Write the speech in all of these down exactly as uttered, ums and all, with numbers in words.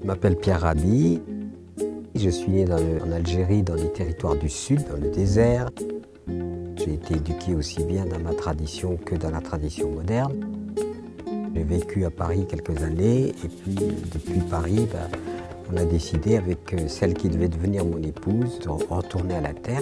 Je m'appelle Pierre Rabhi. Je suis né dans le, en Algérie, dans les territoires du sud, dans le désert. J'ai été éduqué aussi bien dans ma tradition que dans la tradition moderne. J'ai vécu à Paris quelques années et puis depuis Paris, ben, on a décidé avec celle qui devait devenir mon épouse de retourner à la terre.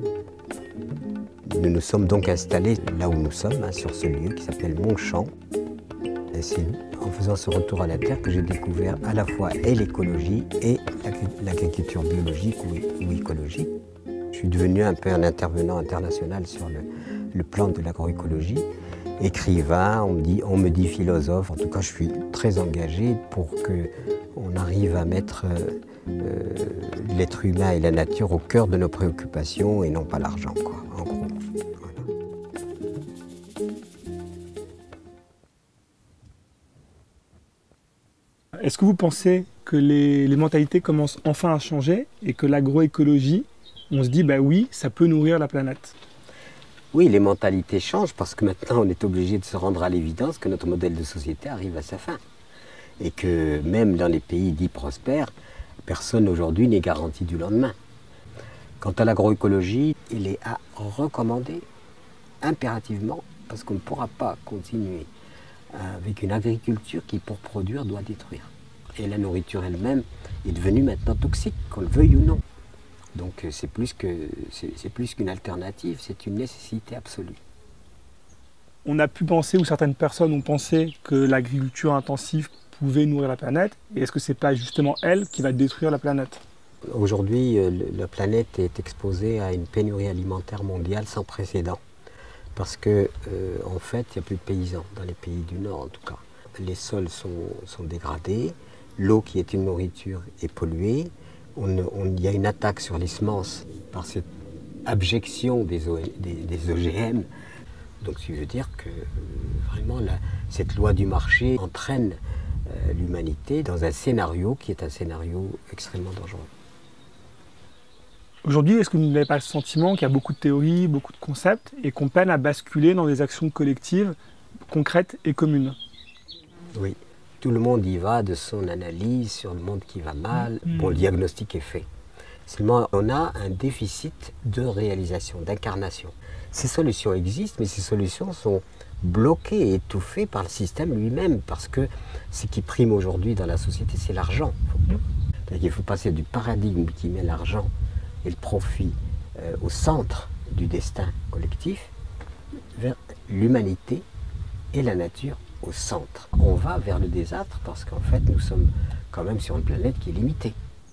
Nous nous sommes donc installés là où nous sommes, hein, sur ce lieu qui s'appelle Montchamp. Et c'est en faisant ce retour à la terre que j'ai découvert à la fois et l'écologie et l'agriculture biologique ou, ou écologique. Je suis devenu un peu un intervenant international sur le, le plan de l'agroécologie. Écrivain, on me, dit, on me dit philosophe, en tout cas je suis très engagé pour qu'on arrive à mettre euh, euh, l'être humain et la nature au cœur de nos préoccupations et non pas l'argent, quoi, en gros. Est-ce que vous pensez que les, les mentalités commencent enfin à changer et que l'agroécologie, on se dit, bah oui, ça peut nourrir la planète? Oui, les mentalités changent parce que maintenant on est obligé de se rendre à l'évidence que notre modèle de société arrive à sa fin. Et que même dans les pays dits prospères, personne aujourd'hui n'est garanti du lendemain. Quant à l'agroécologie, il est à recommander impérativement parce qu'on ne pourra pas continuer avec une agriculture qui, pour produire, doit détruire. Et la nourriture elle-même est devenue maintenant toxique, qu'on le veuille ou non. Donc c'est plus que, c'est plus qu'une alternative, c'est une nécessité absolue. On a pu penser, ou certaines personnes ont pensé, que l'agriculture intensive pouvait nourrir la planète. Et est-ce que c'est pas justement elle qui va détruire la planète? Aujourd'hui, la planète est exposée à une pénurie alimentaire mondiale sans précédent. Parce que, euh, en fait, il n'y a plus de paysans, dans les pays du Nord en tout cas. Les sols sont, sont dégradés, l'eau qui est une nourriture est polluée, on, on, il y a une attaque sur les semences par cette abjection des, o, des, des O G M. Donc, ça veut dire que, euh, vraiment, la, cette loi du marché entraîne euh, l'humanité dans un scénario qui est un scénario extrêmement dangereux. Aujourd'hui, est-ce que vous n'avez pas le sentiment qu'il y a beaucoup de théories, beaucoup de concepts, et qu'on peine à basculer dans des actions collectives, concrètes et communes? Oui, tout le monde y va de son analyse sur le monde qui va mal. Mmh. Bon, le diagnostic est fait. Seulement, on a un déficit de réalisation, d'incarnation. Ces solutions existent, mais ces solutions sont bloquées et étouffées par le système lui-même, parce que ce qui prime aujourd'hui dans la société, c'est l'argent. Il faut passer du paradigme qui met l'argent et le profit euh, au centre du destin collectif, vers l'humanité et la nature au centre. On va vers le désastre parce qu'en fait nous sommes quand même sur une planète qui est limitée.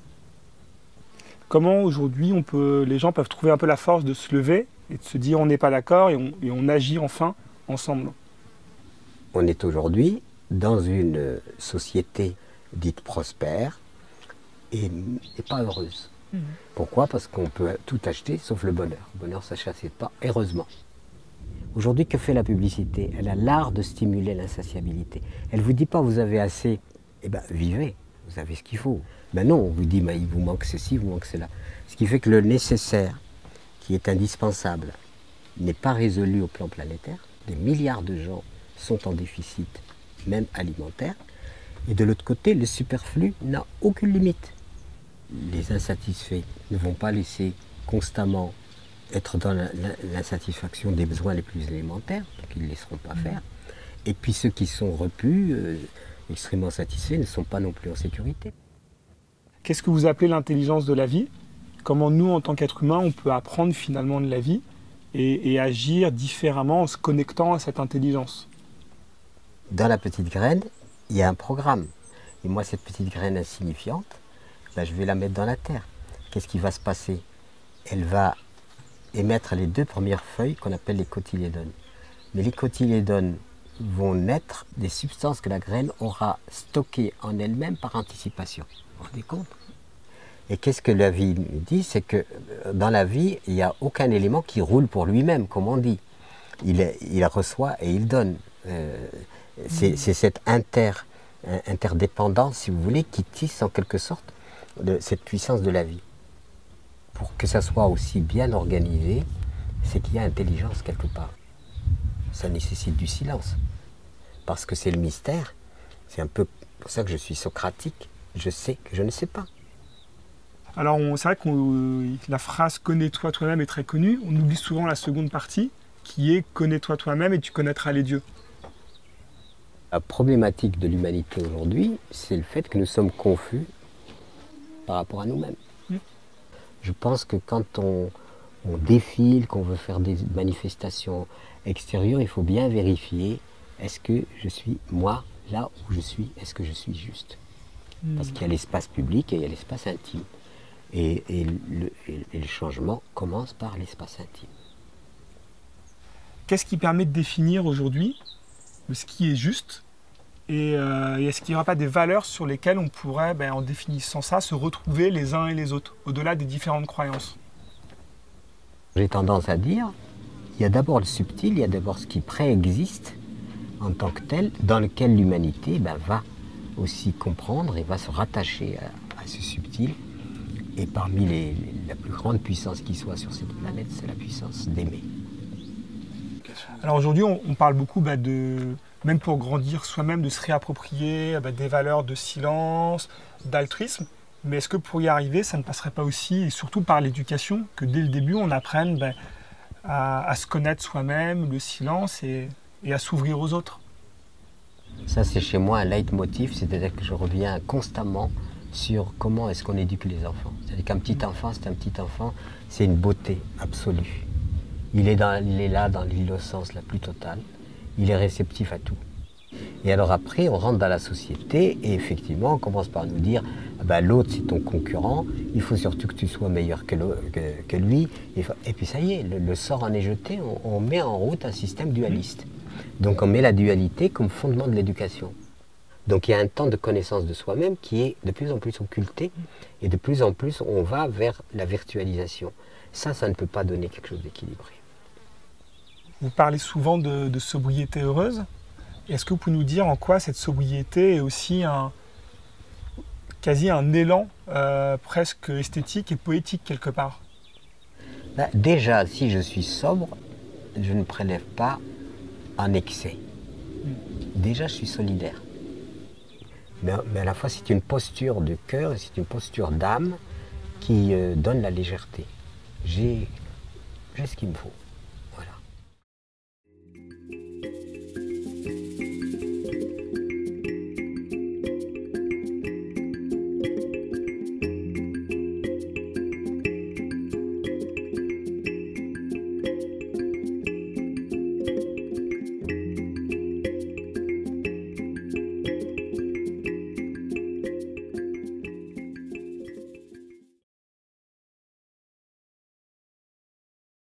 Comment aujourd'hui on peut, les gens peuvent trouver un peu la force de se lever et de se dire on n'est pas d'accord et on, et on agit enfin ensemble? On est aujourd'hui dans une société dite prospère et, et pas heureuse. Pourquoi? Parce qu'on peut tout acheter sauf le bonheur. Le bonheur ne s'achète pas, heureusement. Aujourd'hui, que fait la publicité? Elle a l'art de stimuler l'insatiabilité. Elle ne vous dit pas vous avez assez, eh bien vivez, vous avez ce qu'il faut. Ben non, on vous dit mais il vous manque ceci, il vous manque cela. Ce qui fait que le nécessaire, qui est indispensable, n'est pas résolu au plan planétaire. Des milliards de gens sont en déficit, même alimentaire. Et de l'autre côté, le superflu n'a aucune limite. Les insatisfaits ne vont pas laisser constamment être dans l'insatisfaction des besoins les plus élémentaires, donc ils ne laisseront pas faire. Et puis ceux qui sont repus, euh, extrêmement satisfaits, ne sont pas non plus en sécurité. Qu'est-ce que vous appelez l'intelligence de la vie? Comment nous, en tant qu'êtres humains, on peut apprendre finalement de la vie et, et agir différemment en se connectant à cette intelligence? Dans la petite graine, il y a un programme. Et moi, cette petite graine insignifiante, ben, je vais la mettre dans la terre. Qu'est-ce qui va se passer? Elle va émettre les deux premières feuilles qu'on appelle les cotylédones. Mais les cotylédones vont naître des substances que la graine aura stockées en elle-même par anticipation. Vous vous rendez compte? Et qu'est-ce que la vie nous dit? C'est que dans la vie, il n'y a aucun élément qui roule pour lui-même, comme on dit. Il, il reçoit et il donne. Euh, c'est mmh. cette inter, interdépendance, si vous voulez, qui tisse en quelque sorte de cette puissance de la vie. Pour que ça soit aussi bien organisé, c'est qu'il y a intelligence quelque part. Ça nécessite du silence. Parce que c'est le mystère. C'est un peu pour ça que je suis socratique. je sais que je ne sais pas. Alors c'est vrai que la phrase « connais-toi toi-même » est très connue. On oublie souvent la seconde partie qui est « connais-toi toi-même et tu connaîtras les dieux ». La problématique de l'humanité aujourd'hui, c'est le fait que nous sommes confus par rapport à nous-mêmes. Mmh. Je pense que quand on, on défile, qu'on veut faire des manifestations extérieures, il faut bien vérifier, est-ce que je suis moi, là où je suis, est-ce que je suis juste? Mmh. Parce qu'il y a l'espace public et il y a l'espace intime. Et, et, le, et le changement commence par l'espace intime. Qu'est-ce qui permet de définir aujourd'hui ce qui est juste? Et, euh, et est-ce qu'il n'y aura pas des valeurs sur lesquelles on pourrait, ben, en définissant ça, se retrouver les uns et les autres, au-delà des différentes croyances? J'ai tendance à dire, il y a d'abord le subtil, il y a d'abord ce qui préexiste en tant que tel, dans lequel l'humanité ben, va aussi comprendre et va se rattacher à, à ce subtil. Et parmi les, les, la plus grande puissance qui soit sur cette planète, c'est la puissance d'aimer. Alors aujourd'hui, on, on parle beaucoup bah, de, même pour grandir soi-même, de se réapproprier bah, des valeurs de silence, d'altruisme. Mais est-ce que pour y arriver, ça ne passerait pas aussi, et surtout par l'éducation, que dès le début, on apprenne bah, à, à se connaître soi-même, le silence, et, et à s'ouvrir aux autres? Ça, c'est chez moi un leitmotiv, c'est-à-dire que je reviens constamment sur comment est-ce qu'on éduque les enfants. C'est-à-dire qu'un petit enfant, c'est un petit enfant, c'est une beauté absolue. Il est, dans, il est là dans l'innocence la plus totale, il est réceptif à tout. Et alors après, on rentre dans la société et effectivement, on commence par nous dire ah ben, l'autre c'est ton concurrent, il faut surtout que tu sois meilleur que, le, que, que lui. Et, et puis ça y est, le, le sort en est jeté, on, on met en route un système dualiste. Donc on met la dualité comme fondement de l'éducation. Donc il y a un temps de connaissance de soi-même qui est de plus en plus occulté et de plus en plus on va vers la virtualisation. Ça, ça ne peut pas donner quelque chose d'équilibré. Vous parlez souvent de, de sobriété heureuse. Est-ce que vous pouvez nous dire en quoi cette sobriété est aussi un, quasi un élan euh, presque esthétique et poétique quelque part? Ben, déjà, si je suis sobre, je ne prélève pas en excès. Mm. Déjà, je suis solidaire. Mais, mais à la fois, c'est une posture de cœur et c'est une posture d'âme qui euh, donne la légèreté. J'ai ce qu'il me faut.